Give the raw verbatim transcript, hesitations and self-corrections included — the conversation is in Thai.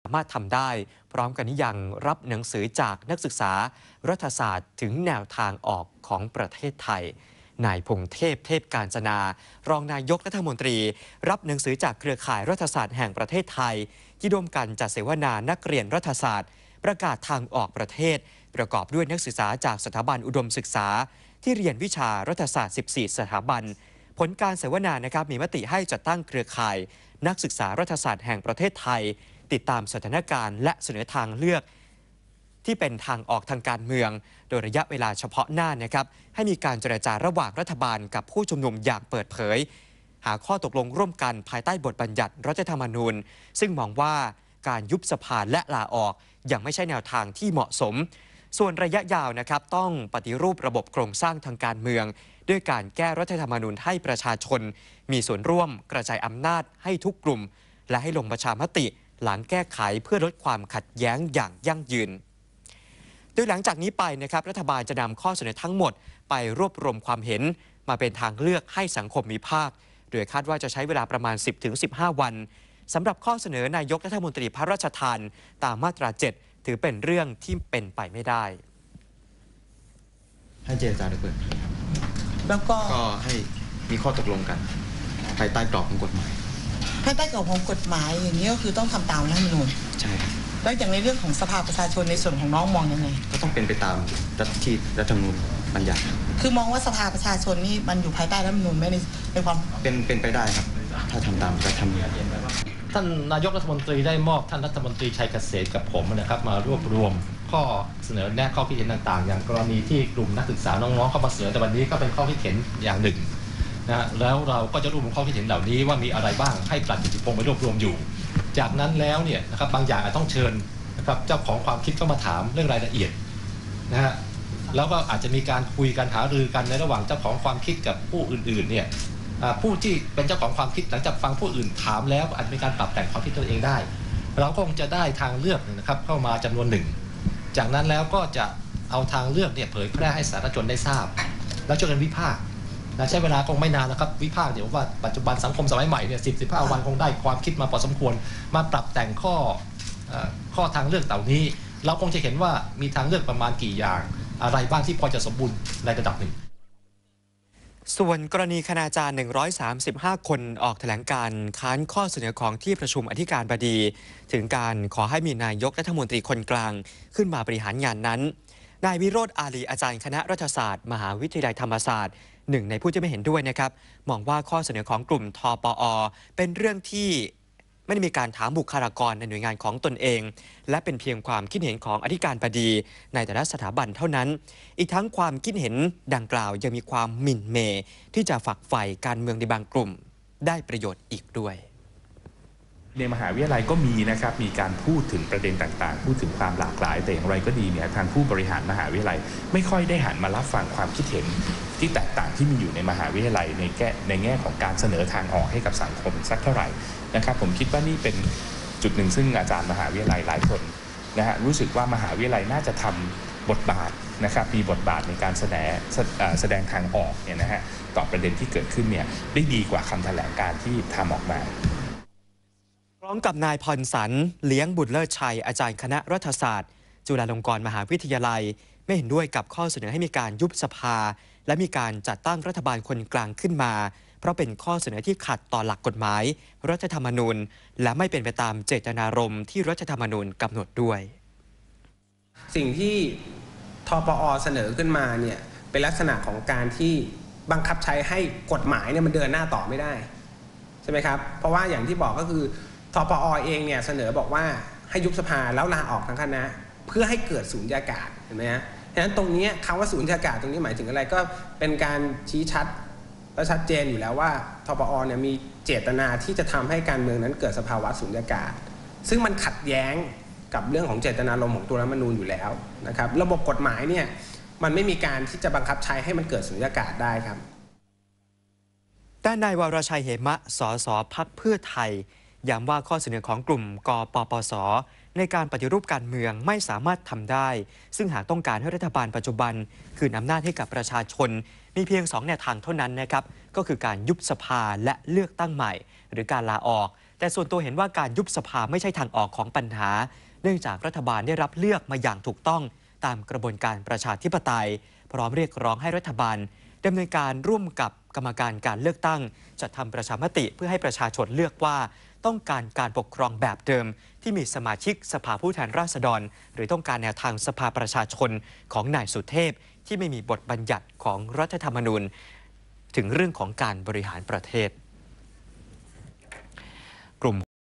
สามารถทำได้พร้อมกันนี้ยังรับหนังสือจากนักศึกษารัฐศาสตร์ถึงแนวทางออกของประเทศไทยนายพงษ์เทพเทพกาญจนารองนายกรัฐมนตรีรับหนังสือจากเครือข่ายรัฐศาสตร์แห่งประเทศไทยที่ร่วมกันจัดเสวนานักเรียนรัฐศาสตร์ประกาศทางออกประเทศประกอบด้วยนักศึกษาจากสถาบันอุดมศึกษาที่เรียนวิชารัฐศาสตร์สิบสี่สถาบันผลการเสวนานะครับมีมติให้จัดตั้งเครือข่ายนักศึกษารัฐศาสตร์แห่งประเทศไทยติดตามสถานการณ์และเสนอทางเลือกที่เป็นทางออกทางการเมืองโดยระยะเวลาเฉพาะหน้านะครับให้มีการเจรจาระหว่างรัฐบาลกับผู้ชุมนุมอย่างเปิดเผยหาข้อตกลงร่วมกันภายใต้บทบัญญัติรัฐธรรมนูญซึ่งมองว่าการยุบสภาและลาออกยังไม่ใช่แนวทางที่เหมาะสมส่วนระยะยาวนะครับต้องปฏิรูประบบโครงสร้างทางการเมืองด้วยการแก้รัฐธรรมนูญให้ประชาชนมีส่วนร่วมกระจายอำนาจให้ทุกกลุ่มและให้ลงประชามติหลังแก้ไขเพื่อลดความขัดแย้งอย่างยั่งยืนโดยหลังจากนี้ไปนะครับรัฐบาลจะนำข้อเสนอทั้งหมดไปรวบรวมความเห็นมาเป็นทางเลือกให้สังคมมีภาคโดยคาดว่าจะใช้เวลาประมาณ สิบถึงสิบห้า วันสำหรับข้อเสนอนายกรัฐมนตรีพระราชทานตามมาตราเจ็ดถือเป็นเรื่องที่เป็นไปไม่ได้ให้เจรจาโดยเปิดเผยครับแล้วก็ก็ให้มีข้อตกลงกันภายใต้กรอบของกฎหมายภายใต้กรอบของกฎหมายอย่างนี้ก็คือต้องทำตามรัฐธรรมนูญใช่ครับแล้วอย่างในเรื่องของสภาประชาชนในส่วนของน้องมองยังไงก็ต้องเป็นไปตามรัฐที่รัฐธรรมนูญบัญญัติคือมองว่าสภาประชาชนนี่มันอยู่ภายใต้รัฐธรรมนูญไม่ในในความเป็นเป็นไปได้ครับถ้าทำตามรัฐธรรมนูญท่านนายกรัฐมนตรีได้มอบท่านรัฐมนตรีชัยเกษมกับผมนะครับมารวบรวมข้อเสนอแนะข้อคิดเห็นต่างๆอย่างกรณีที่กลุ่มนักศึกษาน้องๆเข้ามาเสนอแต่วันนี้ก็เป็นข้อคิดเห็นอย่างหนึ่งนะแล้วเราก็จะรวบรวมข้อคิดเห็นเหล่านี้ว่ามีอะไรบ้างให้ปลัดกิติพงศ์ไปรวบรวมอยู่จากนั้นแล้วเนี่ยนะครับบางอย่างอาจต้องเชิญนะครับเจ้าของความคิดเข้ามาถามเรื่องรายละเอียดนะฮะแล้วก็อาจจะมีการคุยกันหารือกันในระหว่างเจ้าของความคิดกับผู้อื่นๆเนี่ยผู้ที่เป็นเจ้าของความคิดหลังจากฟังผู้อื่นถามแล้วอาจจะมีการปรับแต่งความคิดตัวเองได้เราคงจะได้ทางเลือกนะครับเข้ามาจำนวนหนึ่งจากนั้นแล้วก็จะเอาทางเลือกเนี่ยเผยแพร่ให้สาธารณชนได้ทราบแล้วช่วยกันวิพากษ์นะใช้เวลาคงไม่นานนะครับวิพากษ์เดี๋ยวว่าปัจจุบันสังคมสมัยใหม่เนี่ยสิบสิบห้าวันคงได้ความคิดมาพอสมควรมาปรับแต่งข้อข้อทางเลือกเหล่านี้เราคงจะเห็นว่ามีทางเลือกประมาณกี่อย่างอะไรบ้างที่พอจะสมบูรณ์ในระดับหนึ่งส่วนกรณีคณาจารย์หนึ่งร้อยสามสิบห้าคนออกแถลงการค้านข้อเสนอของที่ประชุมอธิการบดีถึงการขอให้มีนายกรัฐมนตรีคนกลางขึ้นมาบริหารงานนั้นนายวิโรจน์อาลีอาจารย์คณะรัฐศาสตร์มหาวิทยาลัยธรรมศาสตร์หนึ่งในผู้ที่ไม่เห็นด้วยนะครับมองว่าข้อเสนอของกลุ่มทปอ.เป็นเรื่องที่ไม่ได้มีการถามบุคลากรในหน่วยงานของตนเองและเป็นเพียงความคิดเห็นของอธิการบดีในแต่ละสถาบันเท่านั้นอีกทั้งความคิดเห็นดังกล่าวยังมีความหมิ่นเมย์ที่จะฝักใฝ่การเมืองในบางกลุ่มได้ประโยชน์อีกด้วยในมหาวิทยาลัยก็มีนะครับมีการพูดถึงประเด็นต่างๆพูดถึงความหลากหลายแต่อย่างไรก็ดีเนี่ยทางผู้บริหารมหาวิทยาลัยไม่ค่อยได้หันมารับฟังความคิดเห็นที่แตกต่างที่มีอยู่ในมหาวิทยาลัยในแง่ในแง่ของการเสนอทางออกให้กับสังคมสักเท่าไหร่นะครับผมคิดว่านี่เป็นจุดหนึ่งซึ่งอาจารย์มหาวิทยาลัยหลายคนนะฮะรู้สึกว่ามหาวิทยาลัยน่าจะทำบทบาทนะครับมีบทบาทในการแสดงแสดงทางออกเนี่ยนะฮะต่อประเด็นที่เกิดขึ้นเนี่ยได้ดีกว่าคำแถลงการที่ทำออกมาพร้อมกับนายพรสันเลี้ยงบุตรเลิศชัยอาจารย์คณะรัฐศาสตร์จุฬาลงกรณ์มหาวิทยาลัยไม่เห็นด้วยกับข้อเสนอให้มีการยุบสภาและมีการจัดตั้งรัฐบาลคนกลางขึ้นมาเพราะเป็นข้อเสนอที่ขัดต่อหลักกฎหมายรัฐธรรมนูญและไม่เป็นไปตามเจตนารมณ์ที่รัฐธรรมนูญกำหนดด้วยสิ่งที่ทปอ.เสนอขึ้นมาเนี่ยเป็นลักษณะของการที่บังคับใช้ให้กฎหมายเนี่ยมันเดินหน้าต่อไม่ได้ใช่ไหมครับเพราะว่าอย่างที่บอกก็คือทปอ.เองเนี่ยเสนอบอกว่าให้ยุบสภาแล้วลาออกทั้งคณะเพื่อให้เกิดสูญญากาศเห็นไหมฮะฉะนั้นตรงนี้คำว่าสูญญากาศตรงนี้หมายถึงอะไรก็เป็นการชี้ชัดและชัดเจนอยู่แล้วว่าทปอ.เนี่ยมีเจตนาที่จะทำให้การเมืองนั้นเกิดสภาวะสูญญากาศซึ่งมันขัดแย้งกับเรื่องของเจตนารมณ์ของตัวรัฐธรรมนูญอยู่แล้วนะครับระบบกฎหมายเนี่ยมันไม่มีการที่จะบังคับใช้ให้มันเกิดสูญญากาศได้ครับด้านนายวรชัยเหมะสสพรรคเพื่อไทยย้ำว่าข้อเสนอของกลุ่มกปปสในการปฏิรูปการเมืองไม่สามารถทำได้ซึ่งหากต้องการให้รัฐบาลปัจจุบันคืนอำนาจให้กับประชาชนมีเพียงสองแนวทางเท่านั้นนะครับก็คือการยุบสภาและเลือกตั้งใหม่หรือการลาออกแต่ส่วนตัวเห็นว่าการยุบสภาไม่ใช่ทางออกของปัญหาเนื่องจากรัฐบาลได้รับเลือกมาอย่างถูกต้องตามกระบวนการประชาธิปไตยพร้อมเรียกร้องให้รัฐบาลดำเนินการร่วมกับกรรมการการเลือกตั้งจัดทำประชามติเพื่อให้ประชาชนเลือกว่าต้องการการปกครองแบบเดิมที่มีสมาชิกสภาผู้แทนราษฎรหรือต้องการแนวทางสภาประชาชนของนายสุเทพที่ไม่มีบทบัญญัติของรัฐธรรมนูญถึงเรื่องของการบริหารประเทศ